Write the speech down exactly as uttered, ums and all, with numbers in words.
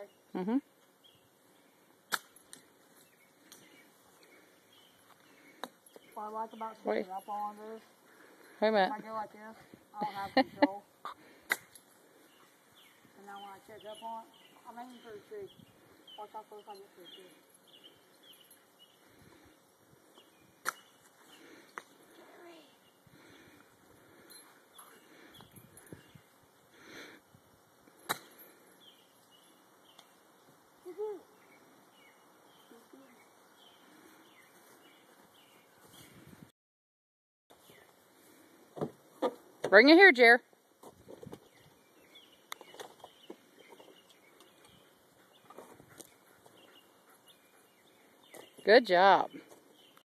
Mm-hmm. What I like about sitting up on this, Wait a minute. when I go like this, I don't have control. And now when I check up on it, I'm aiming for the tree. Watch how close I get to the tree. Bring it here, Jer. Good job.